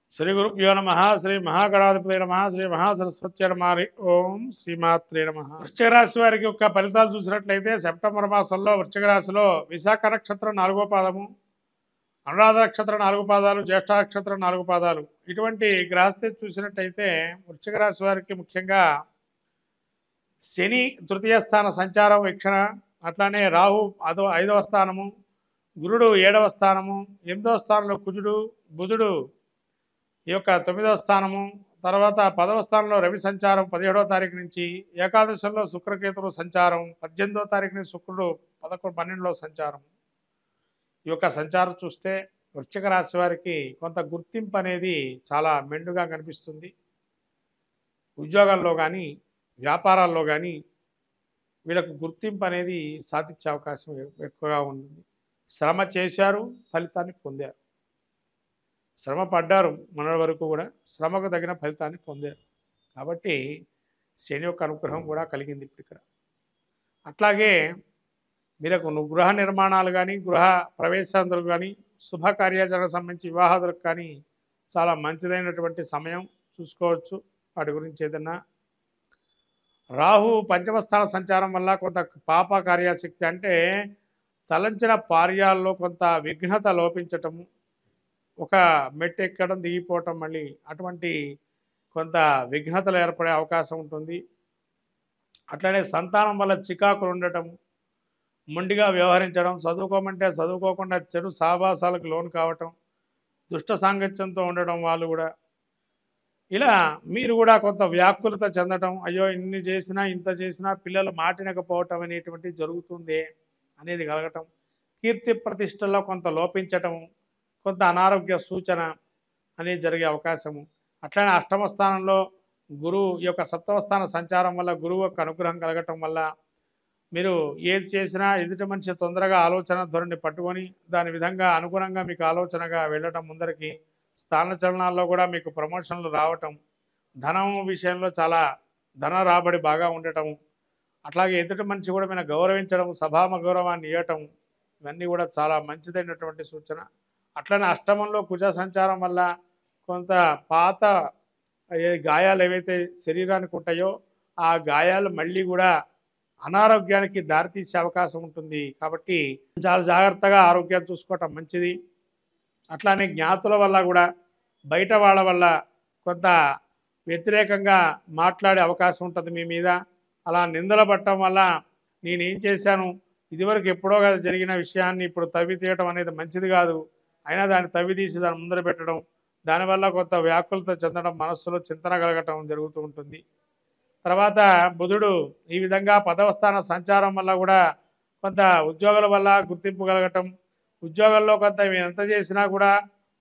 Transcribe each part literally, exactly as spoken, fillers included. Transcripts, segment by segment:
శ్రీ గురుభ్యో నమ శ్రీ మహాగణాధిపతి నమ శ్రీ మహాసరస్వతి నమ ఓం శ్రీమాత్రే నమ. వృశ్చిక రాశి వారికి యొక్క ఫలితాలు చూసినట్లయితే సెప్టెంబర్ మాసంలో వృశ్చిక రాశిలో విశాఖ నక్షత్రం నాలుగో పాదము, అనురాధ నక్షత్రం నాలుగు పాదాలు, జ్యేష్ఠ నక్షత్రం నాలుగు పాదాలు ఇటువంటి గ్రహస్థితి చూసినట్టయితే వృశ్చిక రాశి వారికి ముఖ్యంగా శని తృతీయ స్థాన సంచారం వీక్షణ, అట్లానే రాహు అదో ఐదవ స్థానము, గురుడు ఏడవ స్థానము, ఎనిమిదవ స్థానంలో కుజుడు, బుధుడు ఈ యొక్క తొమ్మిదవ స్థానము, తర్వాత పదవ స్థానంలో రవి సంచారం పదిహేడవ తారీఖు నుంచి, ఏకాదశంలో శుక్రకేతువు సంచారం, పద్దెనిమిదవ తారీఖు నుంచి శుక్రుడు పదకొండు పన్నెండులో సంచారం. ఈ యొక్క సంచారం చూస్తే వృశ్చిక రాశి వారికి కొంత గుర్తింపు అనేది చాలా మెండుగా కనిపిస్తుంది. ఉద్యోగాల్లో కానీ వ్యాపారాల్లో కానీ వీళ్ళకు గుర్తింపు అనేది సాధించే అవకాశం ఎక్కువగా ఉంటుంది. శ్రమ చేశారు, ఫలితాన్ని పొందారు. శ్రమ పడ్డారు, మన వరకు కూడా శ్రమకు తగిన ఫలితాన్ని పొందారు. కాబట్టి శని యొక్క అనుగ్రహం కూడా కలిగింది ఇప్పుడు ఇక్కడ. అట్లాగే మీరకు గృహ నిర్మాణాలు కానీ, గృహ ప్రవేశాంతులు కానీ, శుభకార్యాచరణకు సంబంధించి వివాహాదులకు కానీ చాలా మంచిదైనటువంటి సమయం చూసుకోవచ్చు. వాటి గురించి ఏదన్నా రాహు పంచమస్థాన సంచారం వల్ల కొంత పాప కార్యశక్తి అంటే తలంచిన కార్యాల్లో కొంత విఘ్నత లోపించటము, ఒక మెట్టు ఎక్కడం దిగిపోవటం, మళ్ళీ అటువంటి కొంత విఘ్నతలు ఏర్పడే అవకాశం ఉంటుంది. అట్లనే సంతానం వల్ల చికాకులు ఉండటం, మొండిగా వ్యవహరించడం, చదువుకోమంటే చదువుకోకుండా చెడు సావాసాలకు లోను కావటం, దుష్ట సాంగత్యంతో ఉండడం, వాళ్ళు కూడా ఇలా మీరు కూడా కొంత వ్యాకులత చెందటం, అయ్యో ఇన్ని చేసినా ఇంత చేసినా పిల్లలు మాటినకపోవటం అనేటువంటి జరుగుతుంది అనేది కలగటం, కీర్తి ప్రతిష్టల్లో కొంత లోపించటం, కొంత అనారోగ్య సూచన అనేది జరిగే అవకాశము. అట్లనే అష్టమ స్థానంలో గురువు ఈ యొక్క సప్తమ స్థాన సంచారం వల్ల గురువు యొక్క అనుగ్రహం కలగటం వల్ల మీరు ఏది చేసినా ఎదుటి మనిషి తొందరగా ఆలోచన ధోరణి పట్టుకొని దాని విధంగా అనుగుణంగా మీకు ఆలోచనగా వెళ్ళటం, ముందరికి స్థాన చలనాల్లో కూడా మీకు ప్రమోషన్లు రావటం, ధనం విషయంలో చాలా ధన రాబడి బాగా ఉండటం, అట్లాగే ఎదుటి మనిషి కూడా మీరు గౌరవించడం, సభామ గౌరవాన్ని ఇవ్వటం, ఇవన్నీ కూడా చాలా మంచిదైనటువంటి సూచన. అట్లనే అష్టమంలో కుజ సంచారం వల్ల కొంత పాత ఏ గాయాలు ఏవైతే శరీరానికి ఉంటాయో ఆ గాయాలు మళ్ళీ కూడా అనారోగ్యానికి దారితీసే అవకాశం ఉంటుంది. కాబట్టి చాలా జాగ్రత్తగా ఆరోగ్యాన్ని చూసుకోవటం మంచిది. అట్లానే జ్ఞాతుల వల్ల కూడా బయట వాళ్ళ వల్ల కొంత వ్యతిరేకంగా మాట్లాడే అవకాశం ఉంటుంది మీ మీద. అలా నిందలు పట్టడం వల్ల నేనేం చేశాను, ఇదివరకు ఎప్పుడో కదా జరిగిన విషయాన్ని ఇప్పుడు తవ్వి తీయటం అనేది మంచిది కాదు, అయినా దాన్ని తవ్వి తీసి దాన్ని ముందర పెట్టడం, దానివల్ల కొంత వ్యాకులత చెందడం, మనస్సులో చింతన కలగటం జరుగుతూ ఉంటుంది. తర్వాత బుధుడు ఈ విధంగా పదవ స్థాన సంచారం వల్ల కూడా కొంత ఉద్యోగాల వల్ల గుర్తింపు కలగటం, ఉద్యోగాల్లో కొంత ఎంత చేసినా కూడా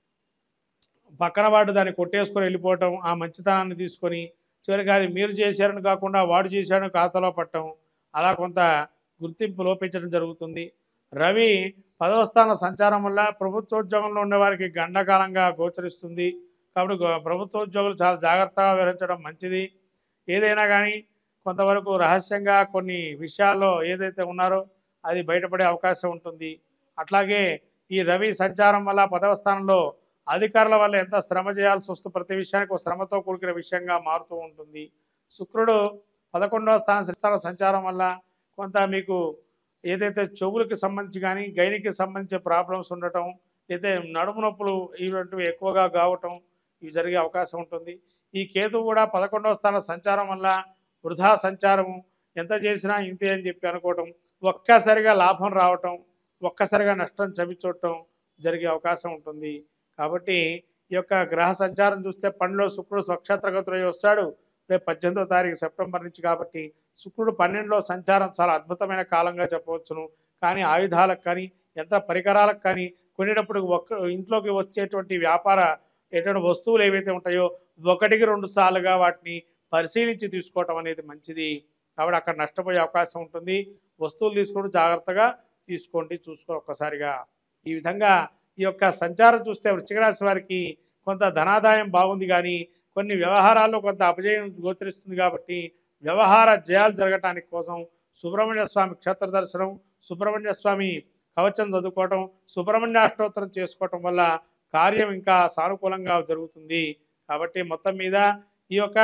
పక్కన వాడు దాన్ని కొట్టేసుకొని వెళ్ళిపోవటం, ఆ మంచితనాన్ని తీసుకొని చివరికి అది మీరు చేశారని కాకుండా వాడు చేశాడని ఖాతాలో పట్టడం, అలా కొంత గుర్తింపు లోపించడం జరుగుతుంది. రవి పదవ స్థాన సంచారం వల్ల ప్రభుత్వోద్యోగంలో ఉండేవారికి గండకాలంగా గోచరిస్తుంది. కాబట్టి ప్రభుత్వోద్యోగులు చాలా జాగ్రత్తగా వ్యవహరించడం మంచిది. ఏదైనా కానీ కొంతవరకు రహస్యంగా కొన్ని విషయాల్లో ఏదైతే ఉన్నారో అది బయటపడే అవకాశం ఉంటుంది. అట్లాగే ఈ రవి సంచారం వల్ల పదవ స్థానంలో అధికారుల వల్ల ఎంత శ్రమ చేయాల్సి వస్తుంది, ప్రతి విషయానికి ఒక శ్రమతో కూడుకునే విషయంగా మారుతూ ఉంటుంది. శుక్రుడు పదకొండవ స్థాన స్థాన సంచారం వల్ల కొంత మీకు ఏదైతే చెవులకు సంబంధించి కానీ గైనికి సంబంధించే ప్రాబ్లమ్స్ ఉండటం, అయితే నడుము నొప్పులు ఇటువంటివి ఎక్కువగా కావటం, ఇవి జరిగే అవకాశం ఉంటుంది. ఈ కేతువు కూడా పదకొండవ స్థాన సంచారం వల్ల వృధా సంచారము, ఎంత చేసినా ఇంతే అని చెప్పి అనుకోవటం, ఒక్కసారిగా లాభం రావటం, ఒక్కసారిగా నష్టం చవిచూడటం జరిగే అవకాశం ఉంటుంది. కాబట్టి ఈ యొక్క గ్రహ సంచారం చూస్తే పనిలో శుక్రుడు స్వక్షేత్రగతులై వస్తాడు రేపు పద్దెనిమిదో తారీఖు సెప్టెంబర్ నుంచి. కాబట్టి శుక్రుడు పన్నెండులో సంచారం చాలా అద్భుతమైన కాలంగా చెప్పవచ్చును. కానీ ఆయుధాలకు కానీ ఎంత పరికరాలకు కానీ కొనేటప్పుడు ఒక్క ఇంట్లోకి వచ్చేటువంటి వ్యాపార ఎటువంటి వస్తువులు ఏవైతే ఉంటాయో ఒకటికి రెండు సార్లుగా వాటిని పరిశీలించి తీసుకోవటం అనేది మంచిది. కాబట్టి అక్కడ నష్టపోయే అవకాశం ఉంటుంది. వస్తువులు తీసుకోవడం జాగ్రత్తగా తీసుకోండి, చూసుకో ఒక్కసారిగా. ఈ విధంగా ఈ యొక్క సంచారం చూస్తే వృశ్చిక రాశి వారికి కొంత ధనాదాయం బాగుంది, కానీ కొన్ని వ్యవహారాల్లో కొంత అపజయం గోచరిస్తుంది. కాబట్టి వ్యవహార జయాలు జరగటానికి కోసం సుబ్రహ్మణ్య స్వామి క్షేత్ర దర్శనం, సుబ్రహ్మణ్య స్వామి కవచం చదువుకోవటం, సుబ్రహ్మణ్య అష్టోత్తరం చేసుకోవటం వల్ల కార్యం ఇంకా సానుకూలంగా జరుగుతుంది. కాబట్టి మొత్తం మీద ఈ యొక్క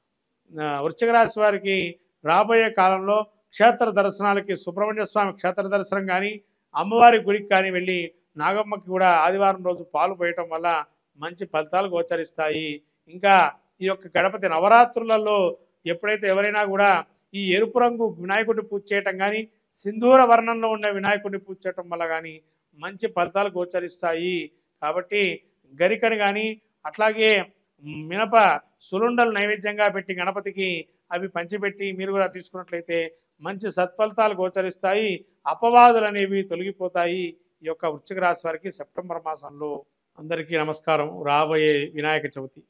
వృశ్చిక రాశి వారికి రాబోయే కాలంలో క్షేత్ర దర్శనాలకి సుబ్రహ్మణ్య స్వామి క్షేత్ర దర్శనం కానీ అమ్మవారి గుడికి కానీ వెళ్ళి నాగమ్మకి కూడా ఆదివారం రోజు పాలు పోయటం వల్ల మంచి ఫలితాలు గోచరిస్తాయి. ఇంకా ఈ యొక్క గణపతి నవరాత్రులలో ఎప్పుడైతే ఎవరైనా కూడా ఈ ఎరుపు రంగు వినాయకుడిని పూజ చేయటం కానీ సింధూర వర్ణంలో ఉన్న వినాయకుడిని పూజ చేయటం వల్ల కానీ మంచి ఫలితాలు గోచరిస్తాయి. కాబట్టి గరికని కానీ అట్లాగే మినప సులుండలు నైవేద్యంగా పెట్టి గణపతికి అవి పంచిపెట్టి మీరు కూడా తీసుకున్నట్లయితే మంచి సత్ఫలితాలు గోచరిస్తాయి. అపవాదులు అనేవి తొలగిపోతాయి. ఈ యొక్క వృశ్చిక రాశి వారికి సెప్టెంబర్ మాసంలో. అందరికీ నమస్కారం. రాబోయే వినాయక చవితి,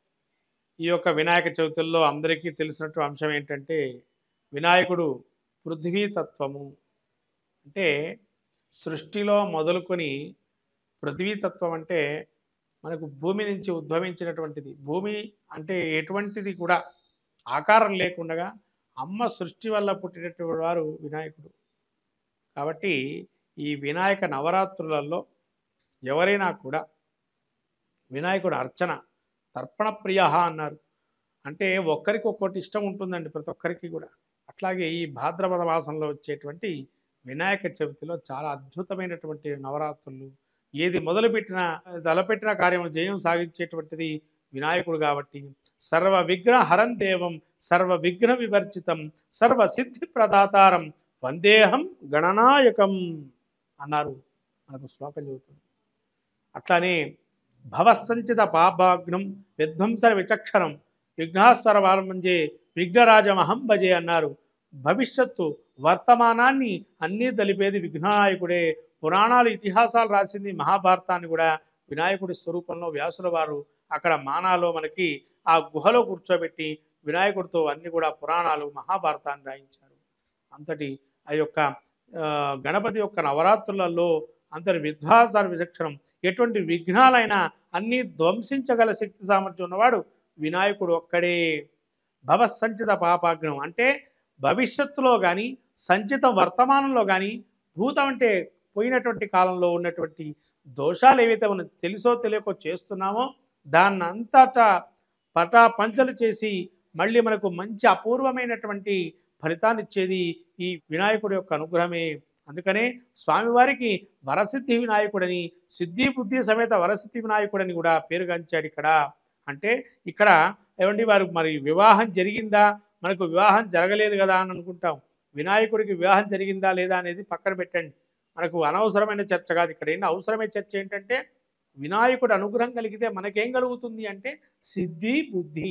ఈ యొక్క వినాయక చవితుల్లో అందరికీ తెలిసినట్టు అంశం ఏంటంటే వినాయకుడు పృథ్వీతత్వము. అంటే సృష్టిలో మొదలుకొని పృథ్వీతత్వం అంటే మనకు భూమి నుంచి ఉద్భవించినటువంటిది. భూమి అంటే ఎటువంటిది కూడా ఆకారం లేకుండా అమ్మ సృష్టి వల్ల పుట్టినటువంటి వారు వినాయకుడు. కాబట్టి ఈ వినాయక నవరాత్రులలో ఎవరైనా కూడా వినాయకుడు అర్చన తర్పణ ప్రియ అన్నారు. అంటే ఒక్కరికి ఒక్కొక్కటి ఇష్టం ఉంటుందండి ప్రతి ఒక్కరికి కూడా. అట్లాగే ఈ భాద్రపద మాసంలో వచ్చేటువంటి వినాయక చవితిలో చాలా అద్భుతమైనటువంటి నవరాత్రులు. ఏది మొదలుపెట్టినా తలపెట్టిన కార్యం జయం సాగించేటువంటిది వినాయకుడు. కాబట్టి సర్వ విఘ్న హరం దేవం సర్వ విఘ్న వివర్జితం సర్వ సిద్ధి ప్రదాతారం వందేహం గణనాయకం అన్నారు. మనకు శ్లోకం చెబుతుంది. అట్లానే భవసంచిత పాపాగ్నం విధ్వంస విచక్షణం విఘ్నాస్వర వారమంజే విఘ్నరాజమహం భజే అన్నారు. భవిష్యత్తు వర్తమానాన్ని అన్నీ తెలిపేది విఘ్ననాయకుడే. పురాణాలు ఇతిహాసాలు రాసింది మహాభారతాన్ని కూడా వినాయకుడి స్వరూపంలో వ్యాసుల వారు అక్కడ మానాలో మనకి ఆ గుహలో కూర్చోబెట్టి వినాయకుడితో అన్ని కూడా పురాణాలు మహాభారతాన్ని రాయించారు. అంతటి ఆ యొక్క గణపతి యొక్క నవరాత్రులలో అంతటి విధ్వాసాల విచక్షణం ఎటువంటి విఘ్నాలైనా అన్నీ ధ్వంసించగల శక్తి సామర్థ్యం ఉన్నవాడు వినాయకుడు ఒక్కడే. భవసంచిత పాపాగ్నం అంటే భవిష్యత్తులో కానీ సంచితం వర్తమానంలో కానీ భూతం అంటే పోయినటువంటి కాలంలో ఉన్నటువంటి దోషాలు ఏవైతే మనం తెలుసో తెలియకో చేస్తున్నామో దాన్ని అంతటా పటా పంచలు చేసి మళ్ళీ మనకు మంచి అపూర్వమైనటువంటి ఫలితాన్ని ఇచ్చేది ఈ వినాయకుడి యొక్క అనుగ్రహమే. అందుకనే స్వామివారికి వరసిద్ధి వినాయకుడని సిద్ధి బుద్ధి సమేత వరసిద్ధి వినాయకుడని కూడా పేరుగాంచాడు ఇక్కడ. అంటే ఇక్కడ ఏమండి వారు మరి వివాహం జరిగిందా, మనకు వివాహం జరగలేదు కదా అని అనుకుంటాం. వినాయకుడికి వివాహం జరిగిందా లేదా అనేది పక్కన పెట్టండి, మనకు అనవసరమైన చర్చ కాదు. ఇక్కడ ఏంటి అవసరమైన చర్చ ఏంటంటే వినాయకుడు అనుగ్రహం కలిగితే మనకేం కలుగుతుంది అంటే సిద్ధి బుద్ధి.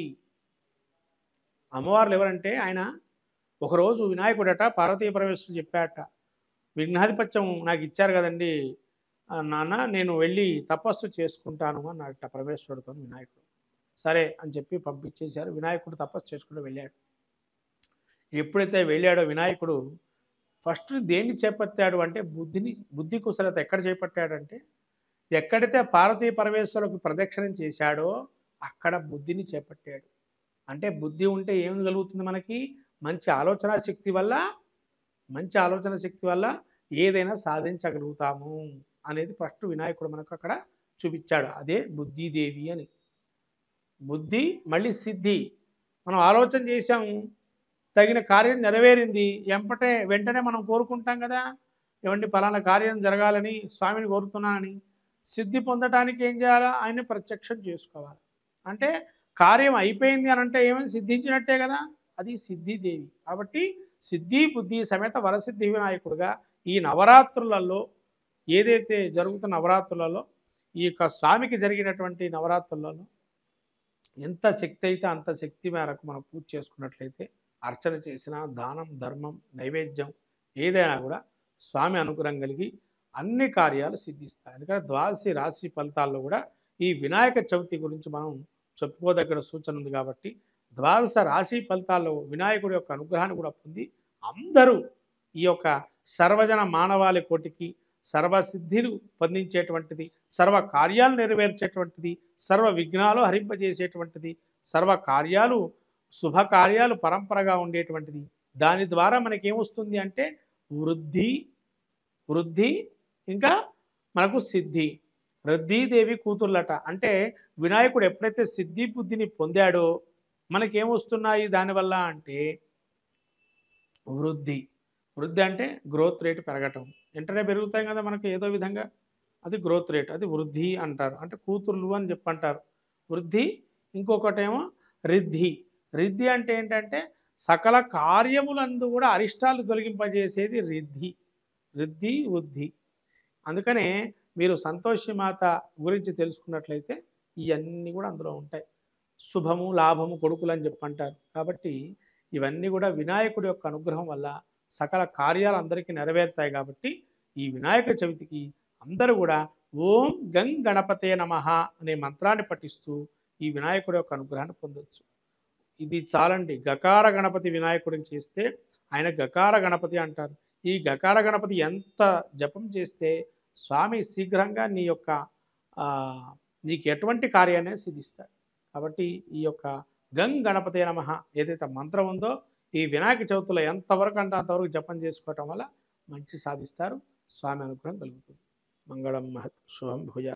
అమ్మవార్లు ఎవరంటే ఆయన ఒకరోజు వినాయకుడట పార్వతీ పరమేశ్వరుడు చెప్పాట, విఘ్నాధిపత్యం నాకు ఇచ్చారు కదండి నాన్న, నేను వెళ్ళి తపస్సు చేసుకుంటాను అన్నట పరమేశ్వరుడితో వినాయకుడు. సరే అని చెప్పి పంపించేశారు. వినాయకుడు తపస్సు చేసుకుంటూ వెళ్ళాడు. ఎప్పుడైతే వెళ్ళాడో వినాయకుడు ఫస్ట్ దేన్ని చేపట్టాడు అంటే బుద్ధిని. బుద్ధి కుశలత ఎక్కడ చేపట్టాడంటే ఎక్కడైతే పార్వతీ పరమేశ్వరులకు ప్రదక్షిణం చేశాడో అక్కడ బుద్ధిని చేపట్టాడు. అంటే బుద్ధి ఉంటే ఏం కలుగుతుంది మనకి, మంచి ఆలోచన శక్తి వల్ల మంచి ఆలోచన శక్తి వల్ల ఏదైనా సాధించగలుగుతాము అనేది ఫస్ట్ వినాయకుడు మనకు అక్కడ చూపించాడు. అదే బుద్ధిదేవి అని. బుద్ధి మళ్ళీ సిద్ధి. మనం ఆలోచన చేశాము, తగిన కార్యం నెరవేరింది, ఎంపటే వెంటనే మనం కోరుకుంటాం కదా, ఏమండి పలానా కార్యం జరగాలని స్వామిని కోరుతున్నానని. సిద్ధి పొందటానికి ఏం చేయాలా, ఆయన్ని ప్రత్యక్షం చేసుకోవాలి. అంటే కార్యం అయిపోయింది అని అంటే ఏమైనా సిద్ధించినట్టే కదా, అది సిద్ధిదేవి. కాబట్టి సిద్ధి బుద్ధి సమేత వరసిద్ధి వినాయకుడుగా ఈ నవరాత్రులలో ఏదైతే జరుగుతున్న నవరాత్రులలో ఈ యొక్క స్వామికి జరిగినటువంటి నవరాత్రులలో ఎంత శక్తి అయితే అంత శక్తి మేరకు మనం పూజ చేసుకున్నట్లయితే అర్చన చేసిన దానం ధర్మం నైవేద్యం ఏదైనా కూడా స్వామి అనుగ్రహం కలిగి అన్ని కార్యాలు సిద్ధిస్తాయి. అందుకని ద్వాదశి రాశి ఫలితాల్లో కూడా ఈ వినాయక చవితి గురించి మనం చెప్పుకోదగిన సూచన ఉంది. కాబట్టి ద్వాదశ రాశి ఫలితాల్లో వినాయకుడి యొక్క అనుగ్రహాన్ని కూడా పొంది అందరూ ఈ యొక్క సర్వజన మానవాళి కోటికి సర్వసిద్ధిలు పొందించేటువంటిది, సర్వ కార్యాలు నెరవేర్చేటువంటిది, సర్వ విఘ్నాలు హరింపజేసేటువంటిది, సర్వ కార్యాలు శుభకార్యాలు పరంపరగా ఉండేటువంటిది. దాని ద్వారా మనకేమొస్తుంది అంటే వృద్ధి వృద్ధి ఇంకా మనకు సిద్ధి. రుద్దీదేవి కూతుర్లట. అంటే వినాయకుడు ఎప్పుడైతే సిద్ధి బుద్ధిని పొందాడో మనకేమొస్తున్నాయి దానివల్ల అంటే వృద్ధి. వృద్ధి అంటే గ్రోత్ రేట్ పెరగటం. వెంటనే పెరుగుతాయి కదా మనకి ఏదో విధంగా. అది గ్రోత్ రేట్. అది వృద్ధి అంటారు. అంటే కూతుర్లు అని చెప్పంటారు. వృద్ధి. ఇంకొకటేమో రిద్ధి. రిద్ధి అంటే ఏంటంటే సకల కార్యములందు కూడా అరిష్టాలు తొలగింపజేసేది రిద్ధి. రిద్ధి, వృద్ధి. అందుకనే మీరు సంతోషి మాత గురించి తెలుసుకున్నట్లయితే ఇవన్నీ కూడా అందులో ఉంటాయి. శుభము, లాభము, కొడుకులు అని చెప్పంటారు. కాబట్టి ఇవన్నీ కూడా వినాయకుడి యొక్క అనుగ్రహం వల్ల సకల కార్యాలు అందరికీ నెరవేరుతాయి. కాబట్టి ఈ వినాయక చవితికి అందరూ కూడా ఓం గం గణపతే నమః అనే మంత్రాన్ని పఠిస్తూ ఈ వినాయకుడి యొక్క అనుగ్రహాన్ని పొందొచ్చు. ఇది చాలండి. గకార గణపతి వినాయకుడిని చేస్తే ఆయన గకార గణపతి అంటారు. ఈ గకార గణపతి ఎంత జపం చేస్తే స్వామి శీఘ్రంగా నీ యొక్క నీకు ఎటువంటి కార్యాన్ని సిద్ధిస్తాడు. కాబట్టి ఈ యొక్క గం గణపతే నమః ఏదైతే మంత్రం ఉందో ఈ వినాయక చవితిలో ఎంతవరకు అంటే అంతవరకు జపం చేసుకోవటం వల్ల మంచి సాధిస్తారు. స్వామి అనుగ్రహం కలుగుతుంది. మంగళం మహత్ శుభం భూయా.